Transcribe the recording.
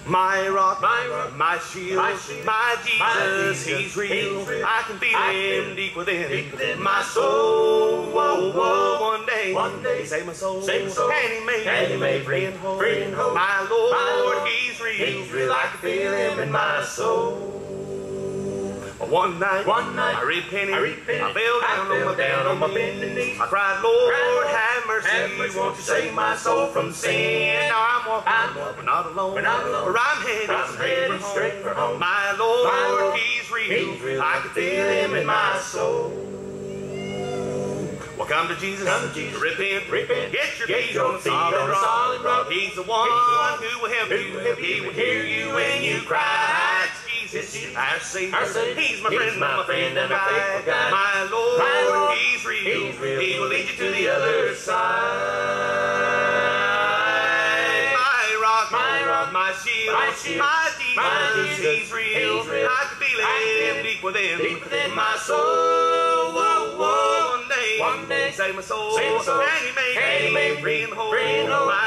My rock, my shield, my Jesus, He's real. I can feel Him deep within my soul. Whoa, whoa, one day He saved my soul, and He made me free and whole. My Lord, He's real. I can feel Him in my soul. One night, I repented, I fell down on my bending knees. I cried, Lord, have mercy, won't you save my soul from sin? Now I'm walking, not alone, for I'm headed straight for home. My Lord, He's real, I can feel Him in my soul. Well, come to Jesus, repent, get your feet on the solid rock. He's the one who will help you, He will hear you when you cry. Jesus, our Savior, He's my friend, my faithful guide. My Lord, He's real, He will lead you to the other side. My rock, my shield, my Jesus, He's real. I can feel Him deep within my soul. Whoa, whoa, one day, He saved my soul, and He made me free and whole.